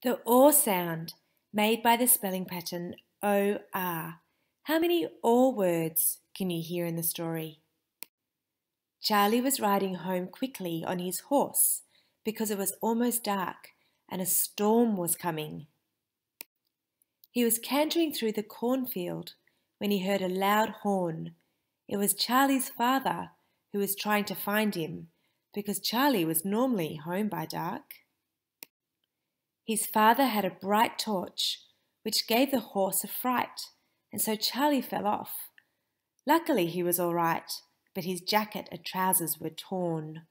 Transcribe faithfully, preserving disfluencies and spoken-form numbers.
The or sound, made by the spelling pattern O R. How many or words can you hear in the story? Charlie was riding home quickly on his horse because it was almost dark and a storm was coming. He was cantering through the cornfield when he heard a loud horn. It was Charlie's father who was trying to find him because Charlie was normally home by dark. His father had a bright torch which gave the horse a fright, and so Charlie fell off. Luckily he was all right, but his jacket and trousers were torn.